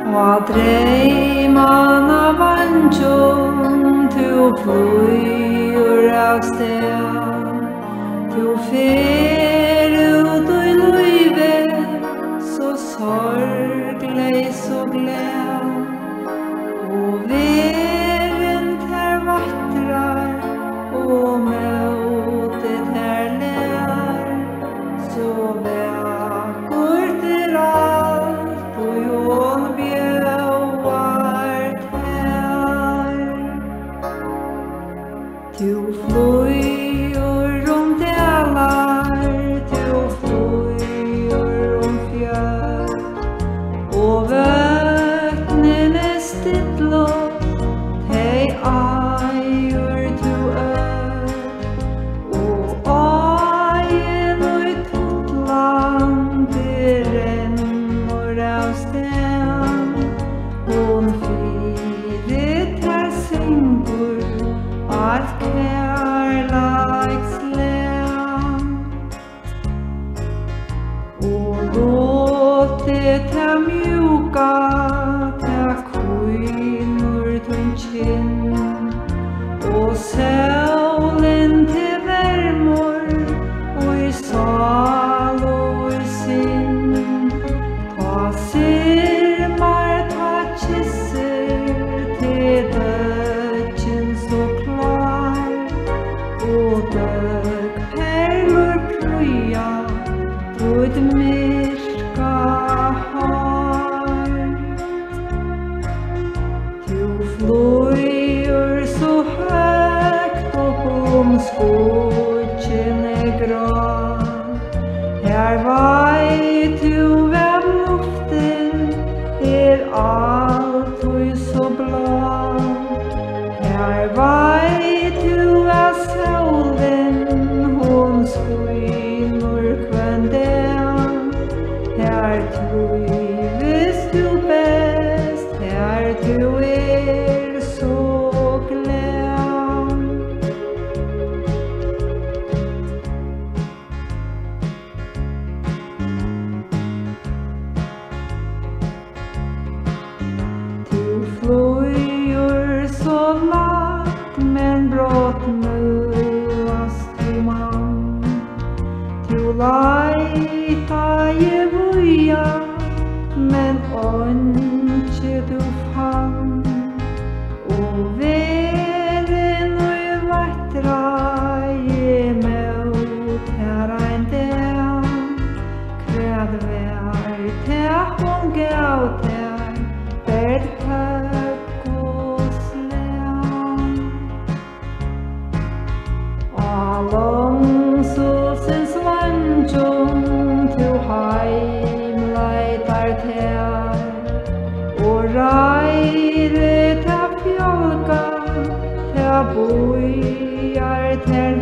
Og dreymanna vangjum tu flyr av sted. Tu fer ut i livet så sorgleis og glad. Og veren ter vattrar og møtet ter lær. Så vakkert alt og jon bjauar ter. Tu flyr delar, tu flyr fjell. Og vøtnene stilla, tei eier tu øll. Og ægen og tuttlandi rennur av sted. Hon fyrir ter syngur alt kærleikslega. Og låtit ta mjuka, ta kvinur tun kinn. Og sólin til vermur, og i sal og i sinn. Ta sirmar, ta kysser, til dødjen så klar. Og døg perlur prøya, ut myrka har. Tu flyr så høgt opp skogene grå. Her veit du at luften alltid så blå. Her veit du at solen hon skiner kvann dag. Her trives du best, her du så glad. Du flyr så langt, men brått møast du mann. Du leita i vuja, men ikke du fann. Og veren og vatra i mot her ein dag. Kvad vær til hon gav til, bed høgg og slag. Og langsåsens vangjum tu heim leitar til. Og reire ta fjolka, ta bojar ter